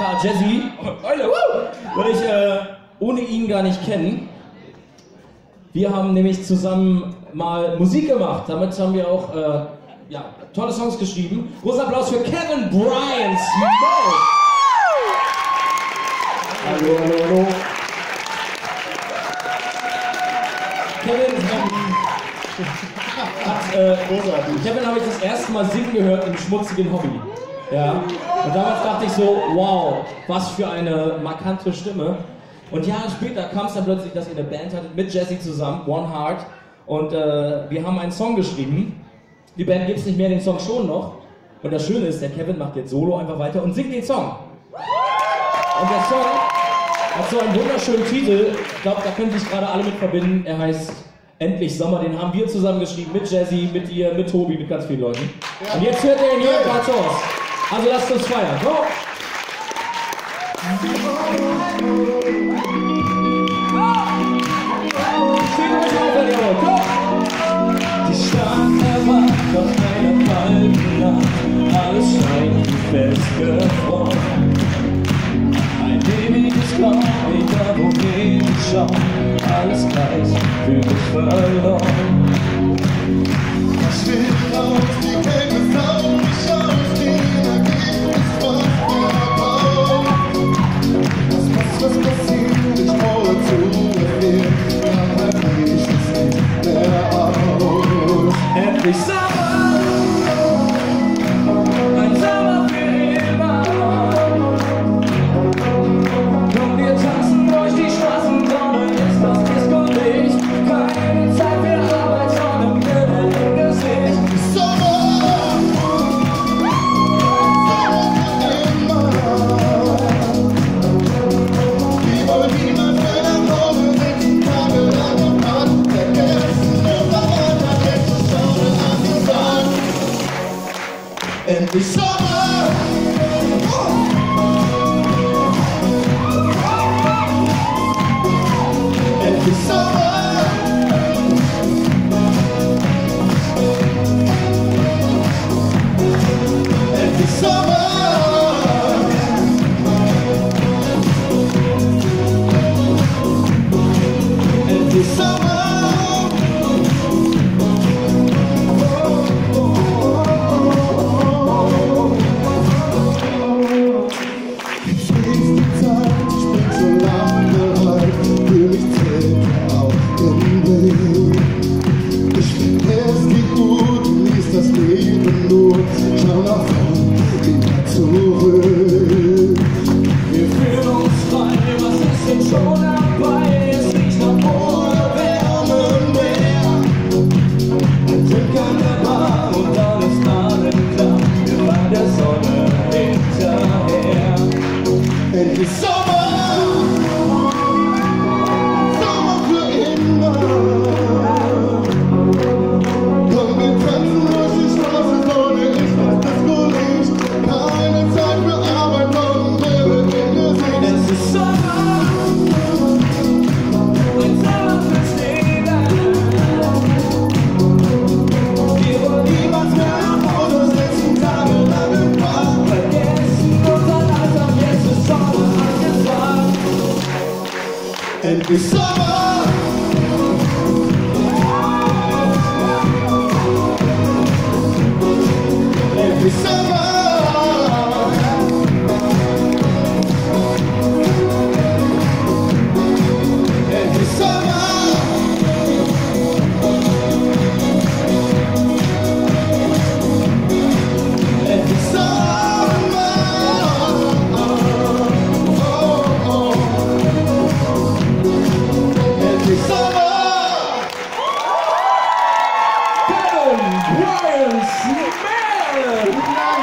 aka Jazzy, würde ich ohne ihn gar nicht kennen. Wir haben nämlich zusammen mal Musik gemacht. Damit haben wir auch ja, tolle Songs geschrieben. Großer Applaus für Kevin Brian Smoke. Hallo, hallo, hallo. Kevin habe ich das erste Mal singen gehört im schmutzigen Hobby. Ja. Und damals dachte ich so, wow, was für eine markante Stimme. Und Jahre später kam es dann plötzlich, dass ihr eine Band hattet mit Jazzy zusammen, One Heart. Und wir haben einen Song geschrieben. Die Band gibt es nicht mehr, den Song schon noch. Und das Schöne ist, der Kevin macht jetzt Solo einfach weiter und singt den Song. Und der Song hat so einen wunderschönen Titel. Ich glaube, da können sich gerade alle mit verbinden. Er heißt Endlich Sommer. Den haben wir zusammen geschrieben mit Jazzy, mit ihr, mit Tobi, mit ganz vielen Leuten. Ja. Und jetzt hört ihr ihn hier in Kartons. Also lasst uns feiern. Go! Die Stadt erwacht von einer kalten Nacht, alles scheint festgefroren. Ein ewiges Kaum, egal wohin ich schau, alles gleich für mich verloren. Was steht auf, die Kälte saugt mich aus, die Energie ist fast verbaut. Was passiert, ich brauche zu erklären, aber ich es nicht mehr aus. Endlich Sommer, ein Sommer für immer. Komm, wir tanzen durch die Straßen, Sonne ist das Disco-Licht. Keine Zeit für Arbeit, sondern Gürtel im Gesicht. Sommer für immer. Wir wollen niemals mehr nach Hause sitzen, tagelang am Rad vergessen. Und weiter weg zu schauen an die Sonne. Endlich Sommer! Endlich Sommer! Endlich Sommer! Endlich Sommer! Jetzt ist die Zeit, ich bin so lange bereit, für mich zählt auch den Weg. Ich finde, es geht gut, genieß das Leben nur, schau nach vorn, wieder zurück. Wir fühlen uns frei, was ist denn schon dabei? Es riecht nach Kohle, Wärme und Meer. Wir sind an der Bar und alles klar. Wir fahren der Sonne hinterher. Endlich Sommer! Sommer für immer! Komm, wir tanzen durch die Straße, Sonne ist das Disco-Licht. Keine Zeit für Arbeit, morgen Brille im Gesicht. Es ist Sommer, ein Sommer fürs Leben. Wir wollen niemals mehr nach Hause sitzen, tagelang im Park. Vergessen unseren Alltag, jetzt ist Sommer angesagt. Endlich Sommer! Endlich Sommer! Endlich Sommer! Endlich Sommer! Endlich Sommer! Kevin Brian Smoke!